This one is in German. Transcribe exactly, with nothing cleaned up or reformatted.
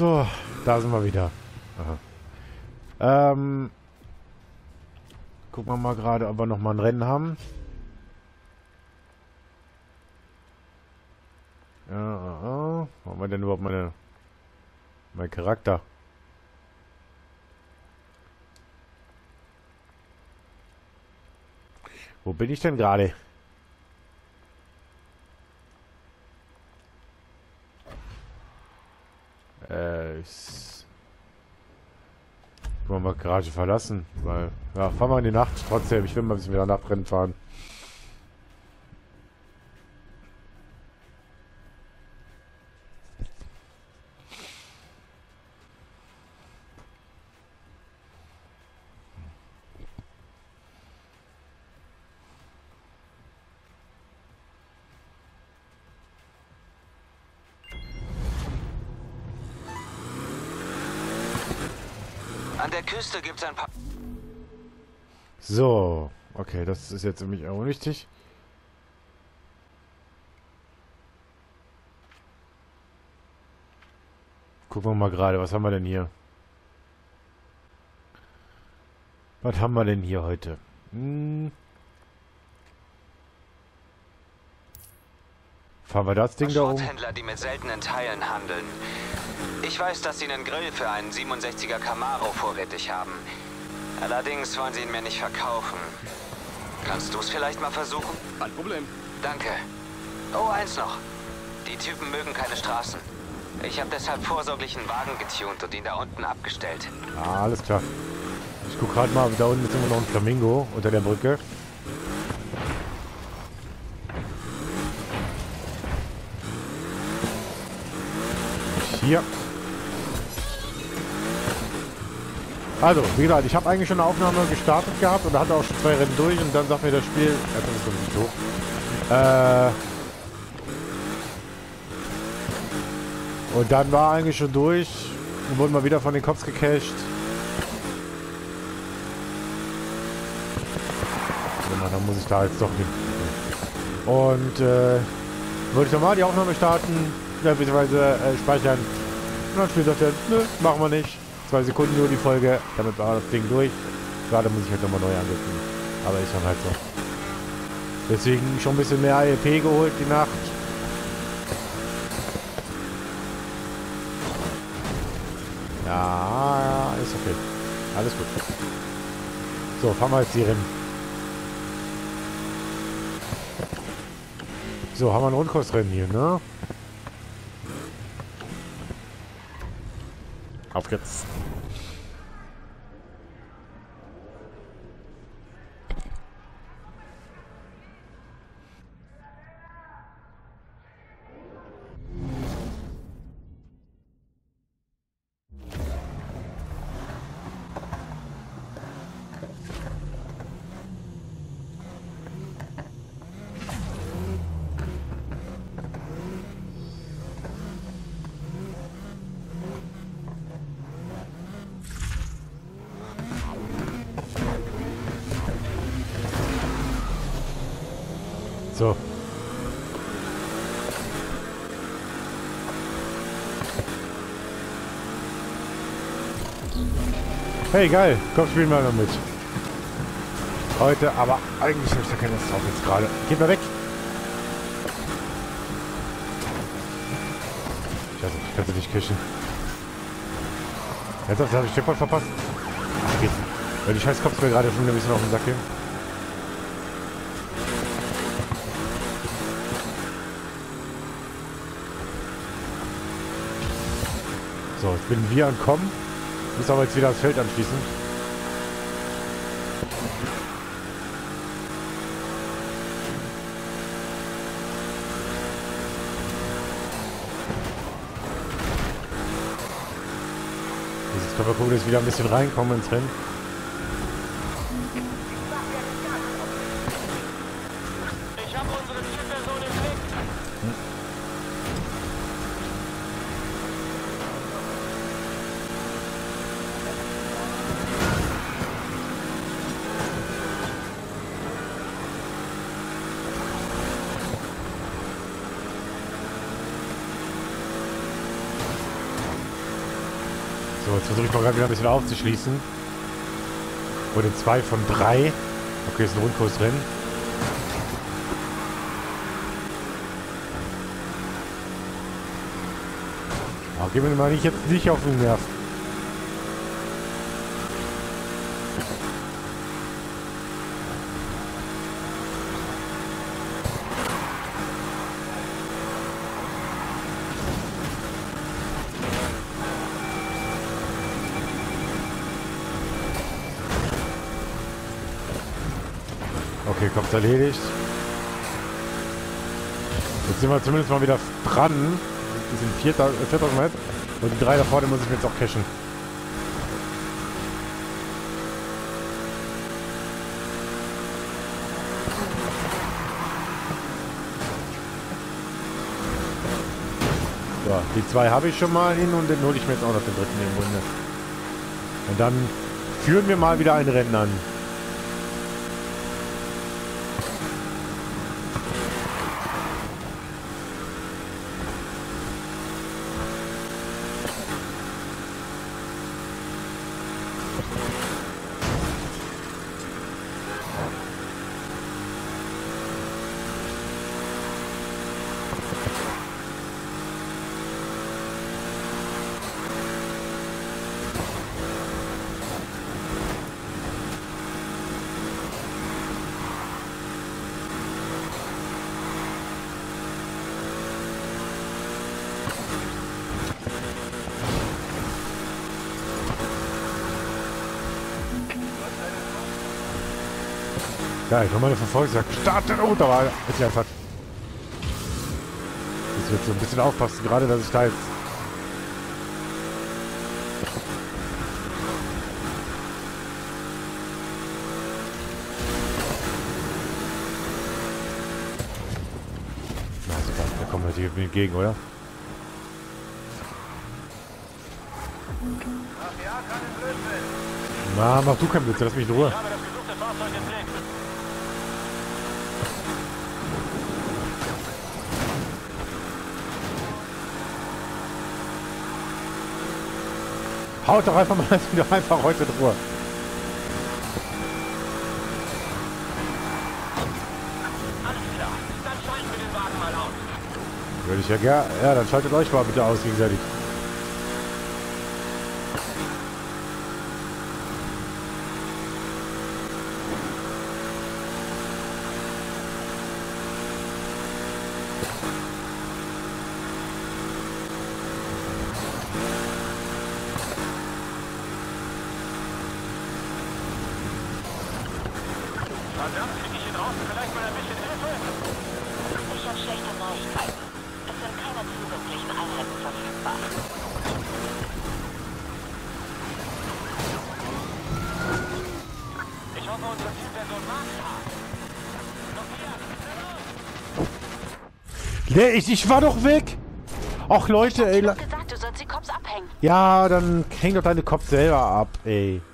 So, da sind wir wieder. Aha. Ähm, gucken wir mal gerade, ob wir noch mal ein Rennen haben. Ja, uh, uh. wo haben wir denn überhaupt meine, mein Charakter? Wo bin ich denn gerade? Äh, ich... Wollen wir Garage verlassen, weil... Ja, fahren wir in die Nacht trotzdem. Ich will mal ein bisschen wieder Nachtrennen fahren. An der Küste gibt's ein paar... So, okay, das ist jetzt nämlich auch wichtig. Gucken wir mal gerade, was haben wir denn hier? Was haben wir denn hier heute? Hm. Fahren wir das Ding da um? Schrotthändler, die mit seltenen Teilen handeln. Ich weiß, dass sie einen Grill für einen siebenundsechziger Camaro vorrätig haben. Allerdings wollen sie ihn mir nicht verkaufen. Kannst du es vielleicht mal versuchen? Kein Problem. Danke. Oh, eins noch. Die Typen mögen keine Straßen. Ich habe deshalb vorsorglich einen Wagen getunt und ihn da unten abgestellt. Ah, alles klar. Ich guck gerade mal, da unten ist immer noch ein Flamingo unter der Brücke. Hier. Also, wie gesagt, ich habe eigentlich schon eine Aufnahme gestartet gehabt und hatte auch schon zwei Rennen durch und dann sagt mir das Spiel, ja, das ist doch nicht hoch. Äh, und dann war eigentlich schon durch und wurden mal wieder von den Cops gecached. Ja, dann muss ich da jetzt doch nicht. Und äh, wollte ich nochmal die Aufnahme starten, ja, beziehungsweise äh, speichern. Und dann Spiel sagt er, nö, machen wir nicht. Zwei Sekunden nur die Folge, damit war das Ding durch. Gerade muss ich halt nochmal neu ansetzen. Aber ist dann halt so. Deswegen schon ein bisschen mehr A E P geholt die Nacht. Ja, ist okay. Alles gut. So, fahren wir jetzt die Rennen. So, haben wir ein Rundkursrennen hier, ne? Auf geht's. So. Hey, geil. Komm, spielen wir mal mit. Heute, aber eigentlich habe ich da keine Lust drauf jetzt gerade. Geht mal weg. Scheiße, ich kann sie nicht kischen. Jetzt habe ich den voll verpasst. Ach, geht. Weil die scheiß Cops mir gerade schon ein bisschen auf den Sack gehen. So, jetzt bin wir ankommen. Muss aber jetzt wieder das Feld anschließen. Jetzt können wir gucken, dass wir wieder ein bisschen reinkommen ins Rennen. Ich habe unsere Zielperson im Blick. Hm. jetzt versuche ich mal gerade wieder ein bisschen aufzuschließen. Wurde zwei von drei. Okay, ist ein Rundkurs drin. Aber gehen wir mal nicht jetzt nicht auf den Nerv. Okay, kommt erledigt. Jetzt sind wir zumindest mal wieder dran. Wir sind viertausend Meter. Und die drei da vorne muss ich mir jetzt auch cashen. So, die zwei habe ich schon mal hin und den hole ich mir jetzt auch noch den dritten im Grunde. Und dann führen wir mal wieder ein Rennen an. Ja, ich habe meine Verfolgungsjagd gestartet. Oh, da war ist einfach. Das wird so ein bisschen aufpassen, gerade dass ich da jetzt. Na super, da kommen wir hier entgegen, oder? Na, mach du keinen Blitz, lass mich in Ruhe. Ich habe das gesuchte Fahrzeug im Blick. Haut doch einfach mal wieder einfach heute in Ruhe. Alles klar. Dann schalten wir den Wagen mal aus. Würde ich ja gerne. Ja, dann schaltet euch mal bitte aus gegenseitig. Verdammt, kriege ich hier draußen vielleicht mal ein bisschen Hilfe? Ich habe schlechte Neuigkeiten. Es sind keine zusätzlichen Einheiten verfügbar. Ich hoffe, unsere Zielperson mag es. Nee, ich, ich war doch weg. Ach Leute, ey. Ich hab gesagt, du sollst die Cops abhängen. Ja, dann häng doch deine Kopf selber ab, ey.